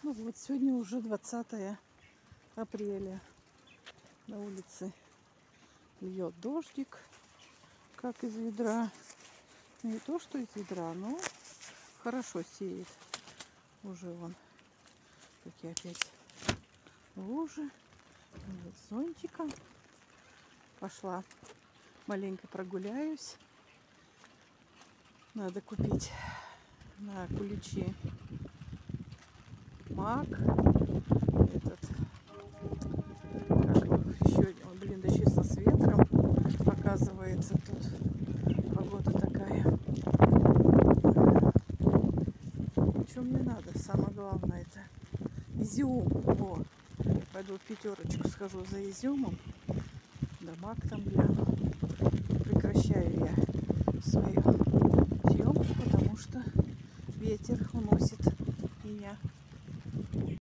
Ну вот, сегодня уже 20 апреля. На улице льет дождик, как из ведра. Не то, что из ведра, но хорошо сеет. Уже вон такие опять лужи. Вот с зонтиком. Пошла маленько прогуляюсь. Надо купить на куличи мак. Этот, как еще, блин, да еще со ветром. Оказывается, тут погода такая. Что мне надо? Самое главное это изюм. О, пойду в пятерочку схожу за изюмом. Да мак там гляну. Прекращаю я свою съемку, потому что ветер уносит меня.